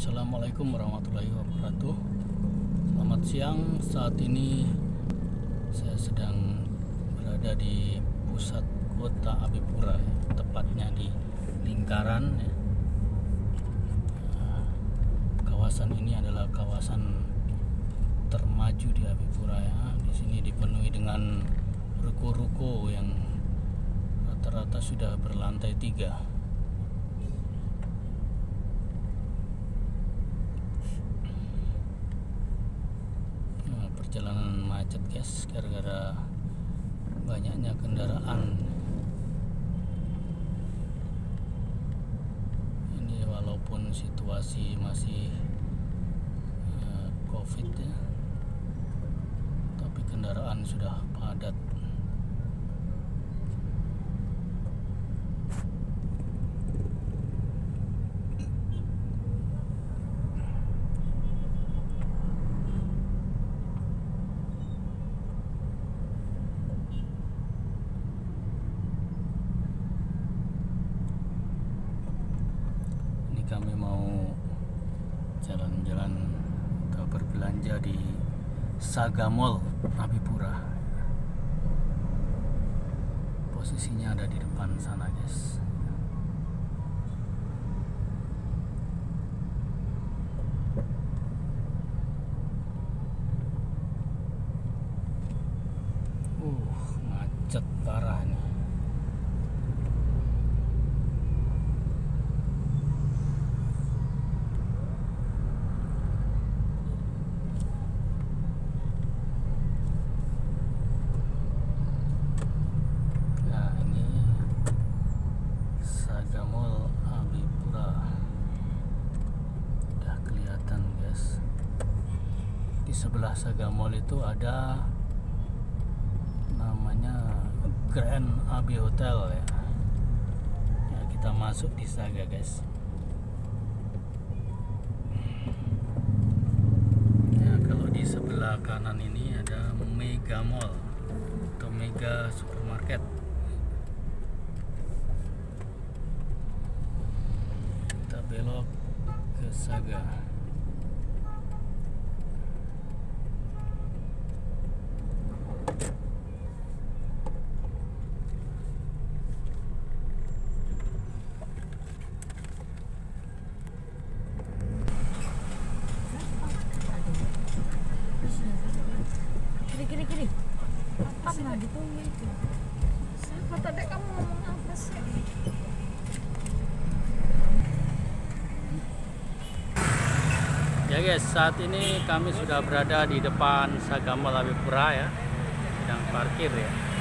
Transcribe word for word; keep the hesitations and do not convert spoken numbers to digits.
Assalamualaikum warahmatullahi wabarakatuh. Selamat siang. Saat ini saya sedang berada di pusat kota Abipura, tepatnya di lingkaran. Kawasan ini adalah kawasan termaju di Abipura ya. Di sini dipenuhi dengan ruko-ruko yang rata-rata sudah berlantai tiga. Perjalanan macet guys, gara-gara banyaknya kendaraan. Ini walaupun situasi masih uh, COVID ya, tapi kendaraan sudah padat. Kami mau jalan-jalan atau berbelanja di Saga Mall Abipura. Posisinya ada di depan sana guys. Uh, macet parah nih. Di sebelah Saga Mall itu ada namanya Grand Abi Hotel ya. Ya, kita masuk di Saga guys. Ya, kalau di sebelah kanan ini ada Mega Mall atau Mega Supermarket. Kita belok ke Saga. Kiri-kiri apa nggak ditunggu itu? Siapa tadi kamu ngomong apa sih? Ya guys, saat ini kami sudah berada di depan Saga Mall Abipura ya, sedang parkir ya.